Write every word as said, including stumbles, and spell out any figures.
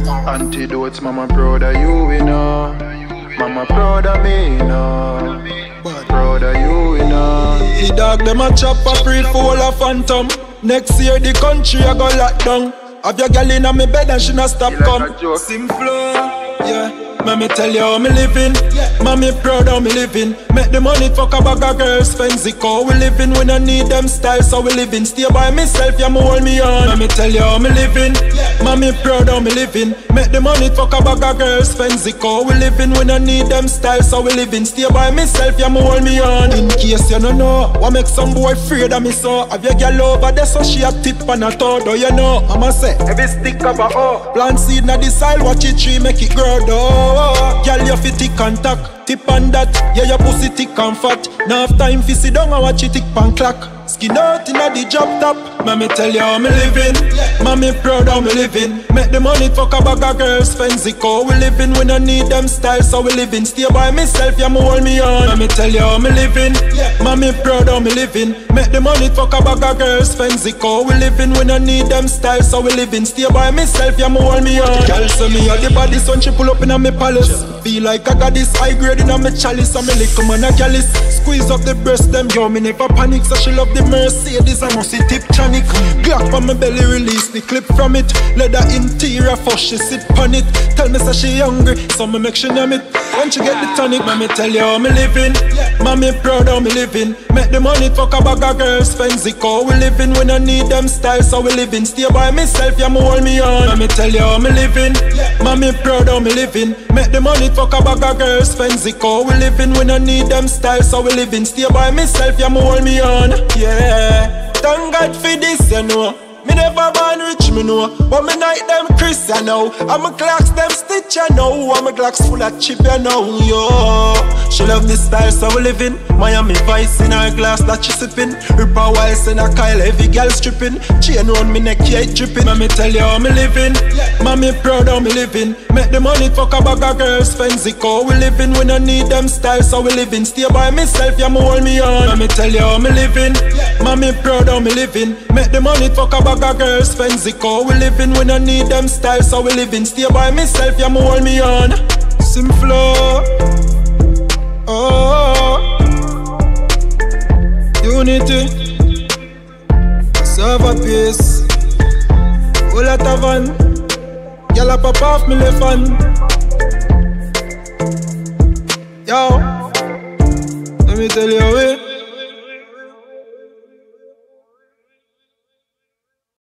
Antidotes, mama proud of you, you know. Mama proud of me, you know. Proud of you, you know. The dog them a chop a free for all a phantom. Next year the country a go lock down. Have your girl in a me bed and she not stop come. Symflo, yeah. Mommy tell you how me living, yeah. Mommy proud how me living. Make the money fuck a bag of girls, fancy cause we living. We no need them styles, so we living. Stay by myself, yeah, me hold me on. Mommy tell you how me living, yeah. Mommy proud how me living. Make the money fuck a bag of girls, fancy cause we living. We no need them styles, so we living. Stay by myself, yeah, me hold me on. In case you no know, what make some boy afraid of me so. Have your girl over there so she a tip and a toe. Do you know, mama say, every stick of a hoe. Plant seed na the soil, watch it tree, make it grow though. Girl, you fit tick and tack, tip on that. Yeah, your pussy thick and fat. Now have time fi sit down and watch it tick and clack. Skin out inna the drop top. Mommy tell you how me living, yeah. Mommy proud how me living. Make the money fuck a bag of girls, fancy cause we living. We no need them styles, so we living. Stay by myself, yeah, me hold me on. Mommy tell you how me living, yeah. Mommy proud how me living. Make the money fuck a bag of girls, fancy cause we living. We no need them styles, so we living. Stay by myself, yeah, me hold me on. Girl say me a the body, son she pull up inna me palace. Feel like I got this high grade inna me chalice. I'm a little man a callous. Squeeze up the breast, them yo, me never panic. So she love the Mercedes, I must see tip chanic. Glock on my belly, release the clip from it. Leather interior, for she sit on it. Tell me say she hungry, so me make she name it. When she get the tonic, mommy tell you how me living, yeah. Mommy proud how me living. Make the money fuck a bag of girls, fancy cause we living. We no need them styles, so we living. Stay by myself, yeah, me hold me on. Mommy tell you how me living, yeah. Mommy proud how me living. Make the money fuck a bag of girls, fancy cause we living. We no need them styles, so we living. Stay by myself, yeah, me hold me on. Yeah, thank God for this, you know. Me never born rich, me know. But me night them Christian now. And my clocks them stitch, you know. And my clocks full of chip, you know, yo. She love the style, so we living. Miami Vice in her glass that she sipping. Ripper Wiles in her Kyle, heavy girl stripping. Chain round me neck, yeah, dripping. Mommy tell you how me living, yeah. Mommy proud how me living. Make the money fuck a bag of girls, fancy cause we living. We no need them styles, so we living. Stay by myself, yeah, me hold me on. Mommy tell you how me living, yeah. Mommy proud how me living. Make the money fuck a bag of girls, fancy cause we living. We no need them styles, so we living. Stay by myself, yeah, me hold me on. Symflo, oh, unity, serve a peace. All at a van, gyal a pop off me left hand. Yo, let me tell you, eh.